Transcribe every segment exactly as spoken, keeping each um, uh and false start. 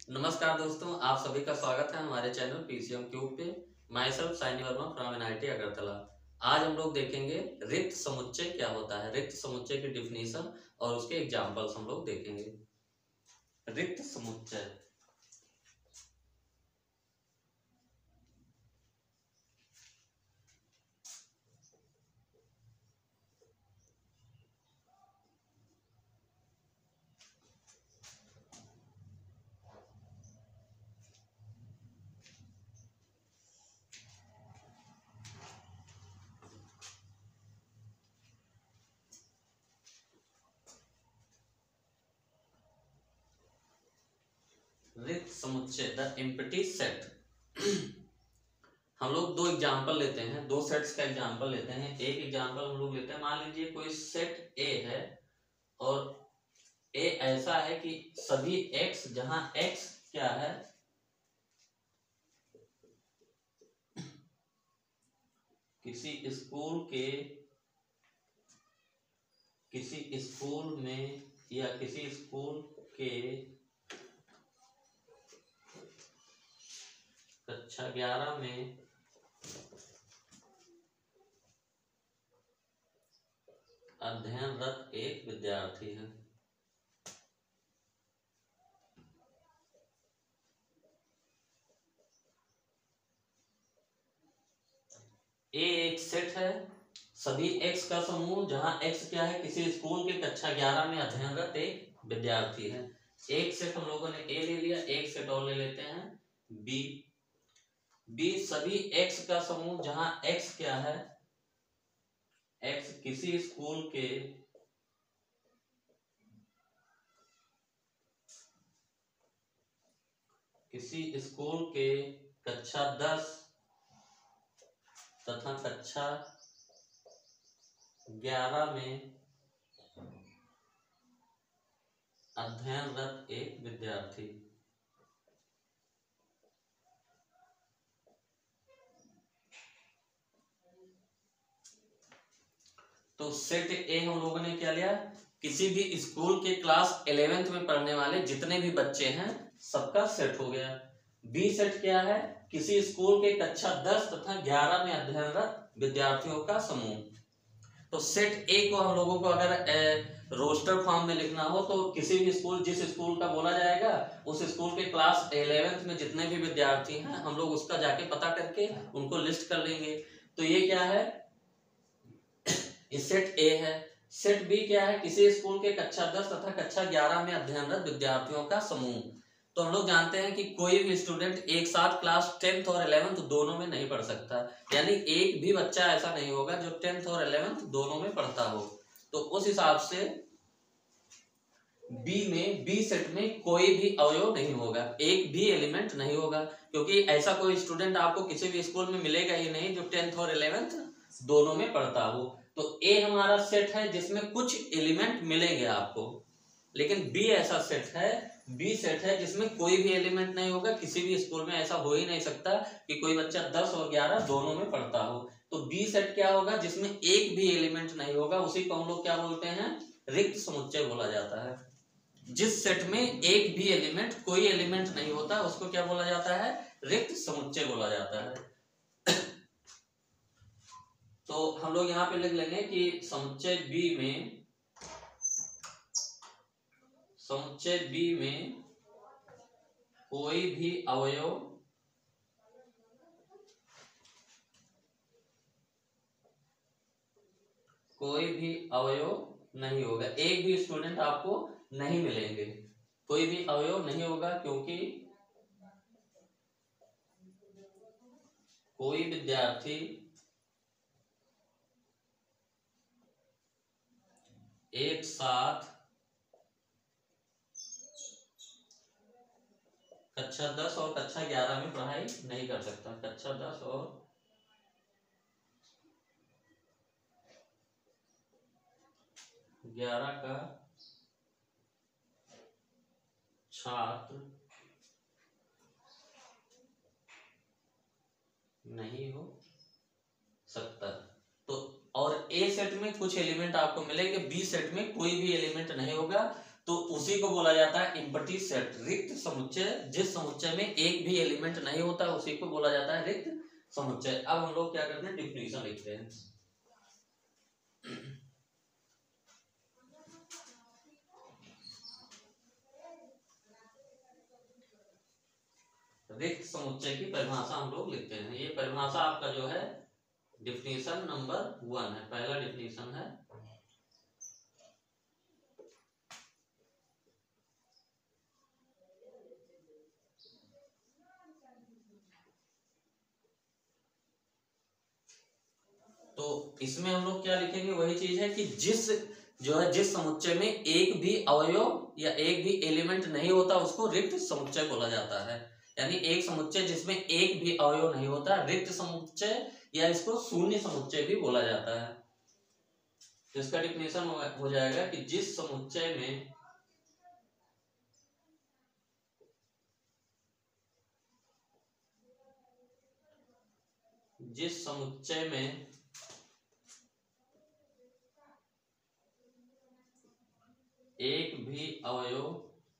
नमस्कार दोस्तों, आप सभी का स्वागत है हमारे चैनल पीसीएम क्यूब पे। Myself Saini Verma from NIT Agartala. आज हम लोग देखेंगे रिक्त समुच्चय क्या होता है, रिक्त समुच्चय की डिफिनीशन और उसके एग्जांपल्स हम लोग देखेंगे। रिक्त समुच्चय रिक्त समुच्चय द एम्प्टी सेट। हम लोग दो एग्जांपल लेते हैं, दो सेट्स का एग्जांपल लेते हैं। एक एग्जांपल हम लोग लेते हैं, मान लीजिए कोई सेट ए है और ए ऐसा है कि सभी एक्स, जहां एक्स क्या है, किसी स्कूल के किसी स्कूल में या किसी स्कूल के कक्षा ग्यारह में अध्ययनरत एक विद्यार्थी है। ए एक सेट है, सभी एक्स का समूह, जहां एक्स क्या है, किसी स्कूल के कक्षा ग्यारह में अध्ययनरत एक विद्यार्थी है। एक सेट हम लोगों ने ए ले लिया, एक सेट और ले लेते हैं बी। बी सभी एक्स का समूह, जहां एक्स क्या है, एक्स किसी स्कूल के किसी स्कूल के कक्षा दस तथा कक्षा ग्यारह में अध्ययनरत एक विद्यार्थी। तो सेट ए हम लोगों ने क्या लिया, किसी भी स्कूल के क्लास इलेवेंथ में पढ़ने वाले जितने भी बच्चे हैं सबका सेट हो गया। बी सेट क्या है, किसी स्कूल के कक्षा दस तथा ग्यारह में अध्ययनरत विद्यार्थियों का समूह। तो सेट ए को हम लोगों को अगर रोस्टर फॉर्म में लिखना हो तो किसी भी स्कूल, जिस स्कूल का बोला जाएगा उस स्कूल के क्लास इलेवेंथ में जितने भी विद्यार्थी हैं हम लोग उसका जाके पता करके उनको लिस्ट कर लेंगे। तो ये क्या है, सेट ए है। सेट बी क्या है, किसी स्कूल के कक्षा दस तथा कक्षा ग्यारह में अध्ययनरत विद्यार्थियों का समूह। तो हम लोग जानते हैं कि कोई भी स्टूडेंट एक साथ क्लास टेंथ और इलेवेंथ दोनों में नहीं पढ़ सकता, यानी एक भी बच्चा ऐसा नहीं होगा जो टेंथ और इलेवेंथ दोनों में पढ़ता हो। तो उस हिसाब से बी में बी सेट में कोई भी अवयव नहीं होगा, एक भी एलिमेंट नहीं होगा, क्योंकि ऐसा कोई स्टूडेंट आपको किसी भी स्कूल में मिलेगा ही नहीं जो टेंथ और इलेवेंथ दोनों में पढ़ता हो। तो ए हमारा सेट है जिसमें कुछ एलिमेंट मिलेंगे आपको, लेकिन बी ऐसा सेट है, बी सेट है जिसमें कोई भी एलिमेंट नहीं होगा। किसी भी स्कूल में ऐसा हो ही नहीं सकता कि कोई बच्चा दस और ग्यारह दोनों में पढ़ता हो। तो बी सेट क्या होगा, जिसमें एक भी एलिमेंट नहीं होगा, उसी को हम लोग क्या बोलते हैं, रिक्त समुच्चय बोला जाता है। जिस सेट में एक भी एलिमेंट, कोई एलिमेंट नहीं होता, उसको क्या बोला जाता है, रिक्त समुच्चय बोला जाता है। तो हम लोग यहाँ पे लिख लेंगे कि समुच्चय बी में समुच्चय बी में कोई भी अवयव कोई भी अवयव नहीं होगा, एक भी स्टूडेंट आपको नहीं मिलेंगे, कोई भी अवयव नहीं होगा, क्योंकि कोई विद्यार्थी एक साथ कक्षा दस और कक्षा ग्यारह में पढ़ाई नहीं कर सकता। कक्षा दस और ग्यारह का छात्र नहीं हो सकता। तो और ए सेट में कुछ एलिमेंट आपको मिलेंगे, बी सेट में कोई भी एलिमेंट नहीं होगा। तो उसी को बोला जाता है एम्प्टी सेट, रिक्त समुच्चय। जिस समुच्चय में एक भी एलिमेंट नहीं होता उसी को बोला जाता है रिक्त समुच्चय। अब हम लोग क्या करते हैं, डिफिनीशन लिखते हैं। रिक्त समुच्चय की परिभाषा हम लोग लिखते हैं। ये परिभाषा आपका जो है डिफिनीशन नंबर वन है, पहला डिफिनीशन है। तो इसमें हम लोग क्या लिखेंगे, वही चीज है कि जिस जो है जिस समुच्चय में एक भी अवयव या एक भी एलिमेंट नहीं होता उसको रिक्त समुच्चय बोला जाता है। यानी एक समुच्चय जिसमें एक भी अवयव नहीं होता रिक्त समुच्चय, या इसको शून्य समुच्चय भी बोला जाता है। तो इसका डिफिनेशन हो जाएगा कि जिस समुच्चय में जिस समुच्चय में एक भी अवयव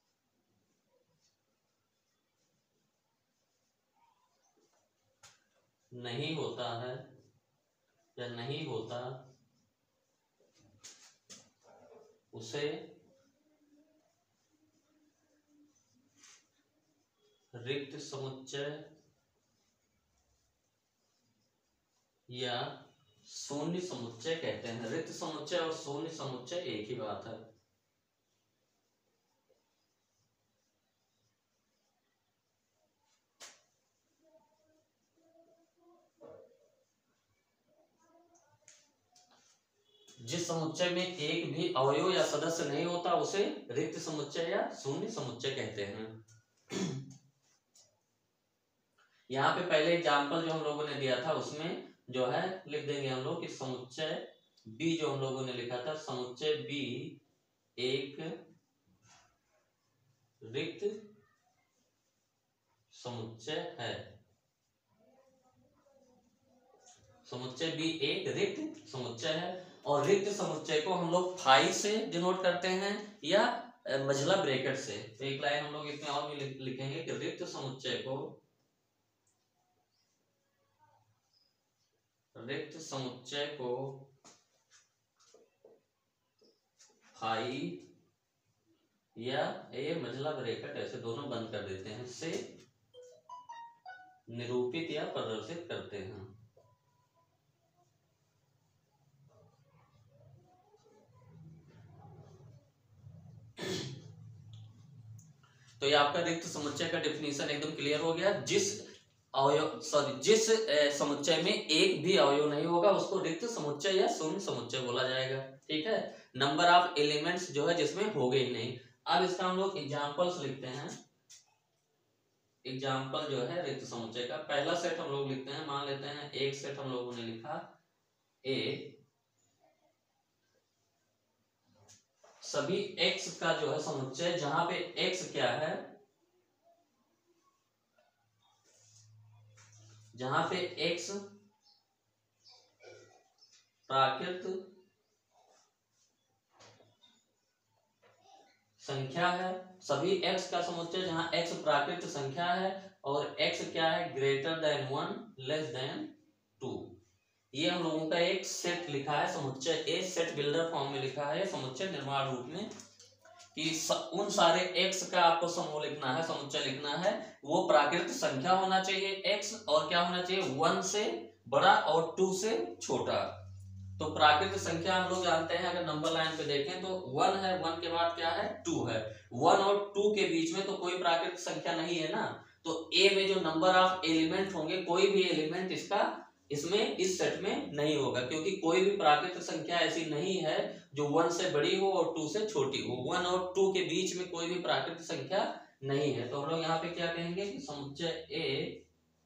नहीं होता है या नहीं होता उसे रिक्त समुच्चय या शून्य समुच्चय कहते हैं। रिक्त समुच्चय और शून्य समुच्चय एक ही बात है। जिस समुच्चय में एक भी अवयव या सदस्य नहीं होता उसे रिक्त समुच्चय या शून्य समुच्चय कहते हैं। यहाँ पे पहले एग्जाम्पल जो हम लोगों ने दिया था उसमें जो है लिख देंगे हम लोग कि समुच्चय बी, जो हम लोगों ने लिखा था समुच्चय बी एक रिक्त समुच्चय है। समुच्चय बी एक रिक्त समुच्चय है और रिक्त समुच्चय को हम लोग फाई से डिनोट करते हैं या मझला ब्रैकेट से। तो एक लाइन हम लोग इसमें और भी लिखेंगे कि रिक्त समुच्चय को रिक्त समुच्चय को फाई या ए मझला ब्रैकेट ऐसे दोनों बंद कर देते हैं, से निरूपित या प्रदर्शित करते हैं। तो ये आपका रिक्त समुच्चय का डेफिनेशन एकदम क्लियर हो गया। जिस अवयव सॉरी जिस समुच्चय में एक भी अवयव नहीं होगा उसको रिक्त समुच्चय या शून्य समुच्चय बोला जाएगा। ठीक है, नंबर ऑफ एलिमेंट्स जो है जिसमें हो गए ही नहीं। अब इसका हम लोग एग्जांपल्स लिखते हैं। एग्जांपल जो है रिक्त समुच्चय का पहला सेट हम लोग लिखते हैं। मान लेते हैं एक सेट हम लोगों ने लिखा ए, सभी x का जो है समुच्चय, जहां पे x क्या है, जहां पे x प्राकृत संख्या है। सभी x का समुच्चय जहां x प्राकृत संख्या है और x क्या है, greater than one less than two. ये हम लोगों का एक सेट लिखा है समुच्चय ए, सेट बिल्डर फॉर्म में लिखा है समुच्चय निर्माण रूप में कि उन सारे x का आपको समूह लिखना है, समुच्चय लिखना है। वो प्राकृत संख्या होना चाहिए x और क्या होना चाहिए, वन से बड़ा और टू से छोटा। तो प्राकृत संख्या हम लोग जानते हैं, अगर नंबर लाइन पे देखें तो वन है, वन के बाद क्या है, टू है। वन और टू के बीच में तो कोई प्राकृत संख्या नहीं है ना। तो ए में जो नंबर ऑफ एलिमेंट होंगे, कोई भी एलिमेंट इसका इसमें इस सेट में नहीं होगा, क्योंकि कोई भी प्राकृत संख्या ऐसी नहीं है जो वन से बड़ी हो और टू से छोटी हो। वन और टू के बीच में कोई भी प्राकृत संख्या नहीं है। तो हम लोग यहाँ पे क्या कहेंगे कि समुच्चय ए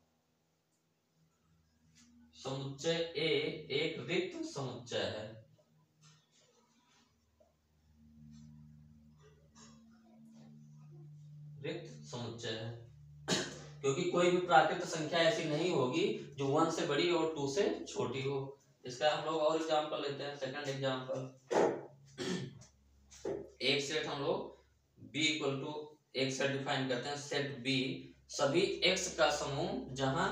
समुच्चय ए एक रिक्त समुच्चय है। रिक्त समुच्चय है क्योंकि कोई भी प्राकृत संख्या ऐसी नहीं होगी जो वन से बड़ी और टू से छोटी हो। इसका हम लोग और एग्जांपल लेते हैं। सेकंड एग्जांपल, एक सेट हम लोग बी इक्वल टू एक सेट डिफाइन करते हैं, सेट बी सभी एक्स का समूह जहां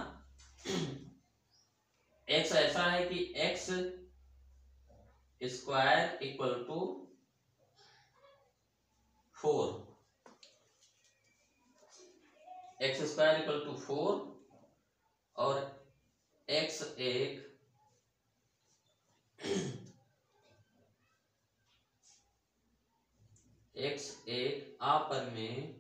एक्स ऐसा है कि x square equal to four, x square equal to four और एक्स एक एक्स एक आपस में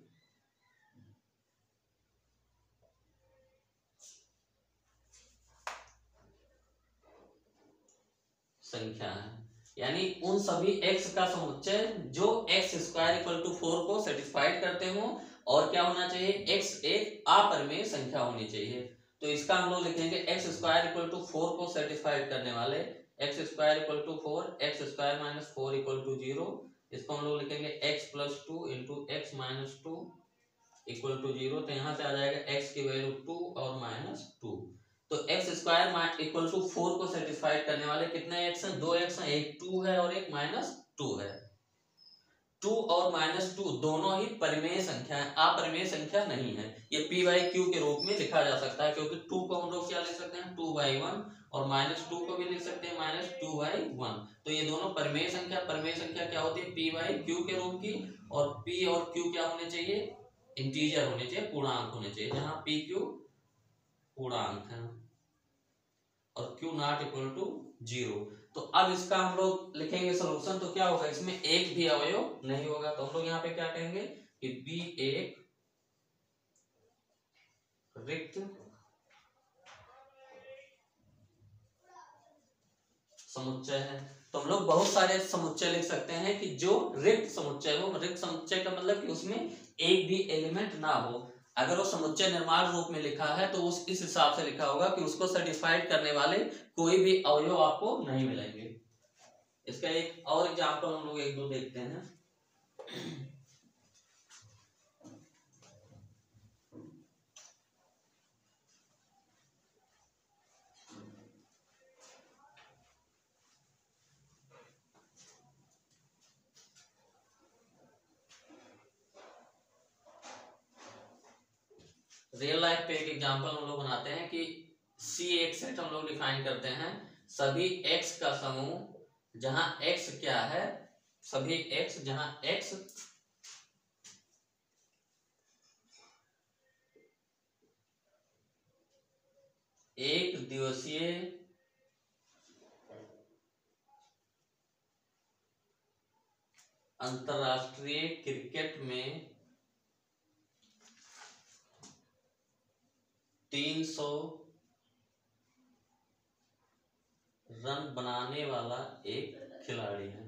संख्या है, यानी उन सभी एक्स का समुच्चय जो x square equal to four को सेटिस्फाइड करते हो, और क्या होना चाहिए, एक्स एक अपरिमेय संख्या होनी चाहिए। तो इसका हम लोग लिखेंगे x square equal to four को सेटिस्फाइड करने वाले x square equal to four, x square minus four equal to zero. इसको हम लोग लिखेंगे x plus two into x minus two equal to zero. तो यहाँ से आ जाएगा एक्स की वैल्यू टू और माइनस टू। तो x square equal to four को सेटिस्फाइड करने वाले कितने एक्स हैं, दो एक्स हैं, एक टू है और एक माइनस टू है। टू और माइनस टू दोनों ही परिमेय संख्या है, अपरिमेय संख्या नहीं है। ये पी बाई क्यू के रूप में लिखा जा सकता है, क्योंकि टू को हम लोग क्या लिख सकते हैं, टू बाई वन, और माइनस टू को भी लिख सकते हैं माइनस टू बाई वन। तो ये दोनों परिमेय संख्या, परिमेय संख्या क्या होती है, पी बाई क्यू के रूप की, और पी और क्यू क्या होने चाहिए, इंटीजर होने चाहिए, पूर्णांक होने चाहिए, जहां पी क्यू पूर्णांक है और Q not equal to zero. तो अब इसका हम लोग लिखेंगे सॉल्यूशन, तो क्या होगा, इसमें एक भी अवयव नहीं होगा। तो हम लोग यहाँ पे क्या कहेंगे कि बी एक रिक्त समुच्चय है। तो हम लोग बहुत सारे समुच्चय लिख सकते हैं कि जो रिक्त समुच्चय हो। रिक्त समुच्चय का मतलब कि उसमें एक भी एलिमेंट ना हो। अगर वो समुच्चय निर्माण रूप में लिखा है तो उस इस हिसाब से लिखा होगा कि उसको सेटिस्फाइड करने वाले कोई भी अवयव आपको नहीं मिलेंगे। इसका एक और एग्जांपल हम लोग एक दो देखते हैं। रियल लाइफ पे एक एग्जांपल हम लोग बनाते हैं कि सी एक सेट हम लोग डिफाइन करते हैं, सभी एक्स का समूह जहां एक्स क्या है, सभी एक्स जहां एक्स एक दिवसीय अंतरराष्ट्रीय क्रिकेट में तीन सौ रन बनाने वाला एक खिलाड़ी है।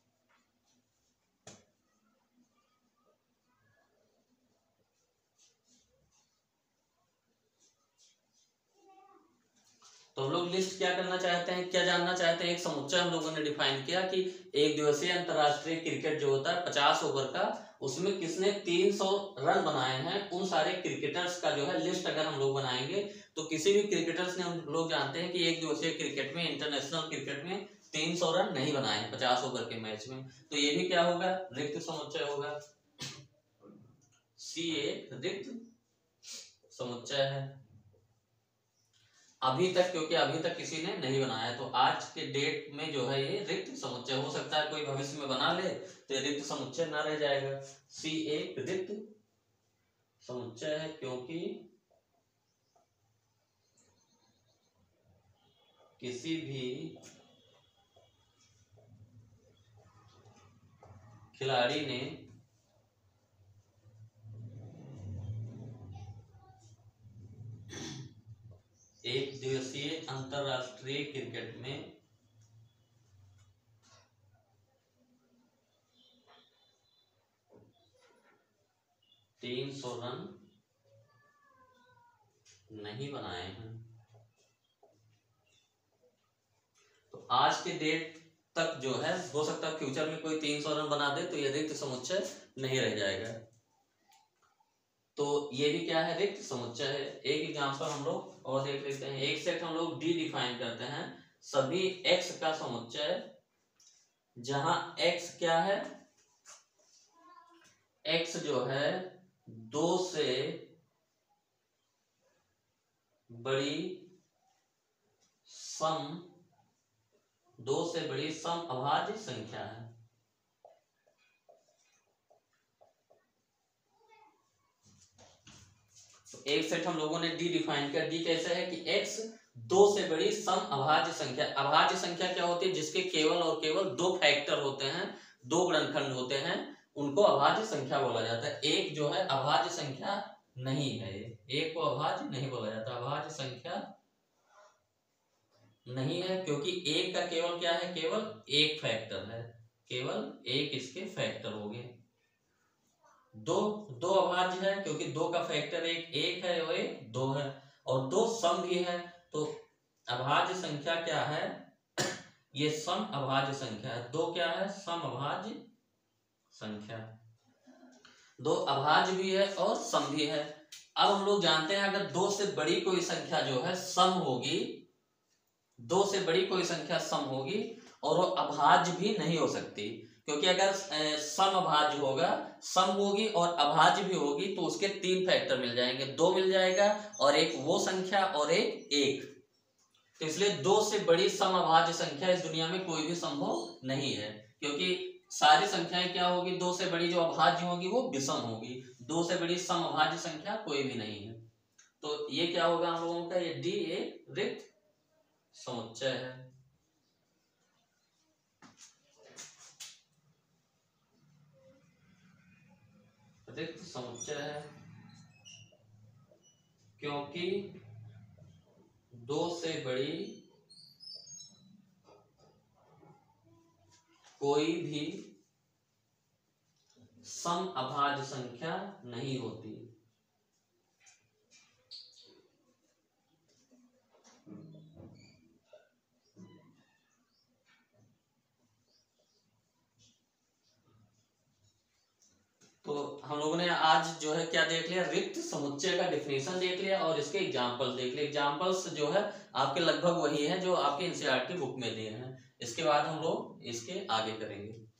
तो हम लोग लिस्ट क्या करना चाहते हैं, क्या जानना चाहते हैं, एक समुच्चय हम लोगों ने डिफाइन किया कि एक दिवसीय अंतरराष्ट्रीय क्रिकेट जो होता है पचास ओवर का, उसमें किसने तीन सौ रन बनाए हैं, उन सारे क्रिकेटर्स का जो है लिस्ट अगर हम लोग बनाएंगे तो किसी भी क्रिकेटर्स ने, हम लोग जानते हैं कि एक दिवसीय क्रिकेट में, इंटरनेशनल क्रिकेट में तीन सौ रन नहीं बनाए हैं पचास ओवर के मैच में। तो ये भी क्या होगा, रिक्त समुच्चय होगा। सी एक रिक्त समुच्चय है अभी तक, क्योंकि अभी तक किसी ने नहीं बनाया। तो आज के डेट में जो है ये रिक्त समुच्चय, हो सकता है कोई भविष्य में बना ले तो ये रिक्त समुच्चय ना रह जाएगा। सी एक रिक्त समुच्चय है क्योंकि किसी भी खिलाड़ी ने एक दिवसीय अंतरराष्ट्रीय क्रिकेट में तीन सौ रन नहीं बनाए हैं। तो आज के डेट तक जो है, हो सकता है फ्यूचर में कोई तीन सौ रन बना दे तो ये रिक्त समुच्चय नहीं रह जाएगा। तो ये भी क्या है, रिक्त समुच्चय है। एक एग्जांपल हम लोग और देख लेते हैं। एक सेट हम लोग डी डिफाइन करते हैं, सभी एक्स का समुच्चय जहां एक्स क्या है, x जो है दो से बड़ी सम दो से बड़ी सम अभाज्य संख्या है। तो एक सेट हम लोगों ने डी डिफाइन कर दी कैसे है कि x दो से बड़ी सम अभाज्य संख्या। अभाज्य संख्या क्या होती है? जिसके केवल और केवल दो फैक्टर होते हैं, दो गुणनखंड होते हैं, उनको अभाज्य संख्या बोला जाता है। एक जो है अभाज्य संख्या नहीं है, एक को अभाज्य नहीं बोला जाता, अभाज्य संख्या नहीं है, क्योंकि एक का केवल क्या है? केवल एक फैक्टर है, केवल एक इसके फैक्टर हो गए। दो दो अभाज्य है क्योंकि दो का फैक्टर एक एक है और एक दो है, और दो सम भी है। तो अभाज्य संख्या क्या है? ये सम अभाज्य संख्या है। दो क्या है? सम अभाज्य संख्या। दो अभाज्य भी है और सम भी है। अब हम लोग जानते हैं अगर दो से बड़ी कोई संख्या जो है सम होगी, दो से बड़ी कोई संख्या सम होगी और वो अभाज्य भी नहीं हो सकती, क्योंकि अगर सम अभाज्य होगा, सम होगी और अभाज्य भी होगी तो उसके तीन फैक्टर मिल जाएंगे, दो मिल जाएगा और एक वो संख्या और एक एक। तो इसलिए दो से बड़ी सम अभाज्य संख्या इस दुनिया में कोई भी संभव नहीं है, क्योंकि सारी संख्याएं क्या होगी? दो से बड़ी जो अभाज्य होगी वो विषम होगी, दो से बड़ी सम अभाज्य संख्या कोई भी नहीं है। तो ये क्या होगा हम लोगों का? ये डी एक रिक्त समुच्चय है। रिक्त समुच्चय है क्योंकि दो से बड़ी कोई भी सम अभाज्य संख्या नहीं होती। तो हम लोगों ने आज जो है क्या देख लिया? रिक्त समुच्चय का डिफिनेशन देख लिया और इसके एग्जांपल्स देख लिए। एग्जांपल्स जो है आपके लगभग वही है जो आपके एनसीईआरटी बुक में दिए हैं। इसके बाद हम लोग इसके आगे करेंगे।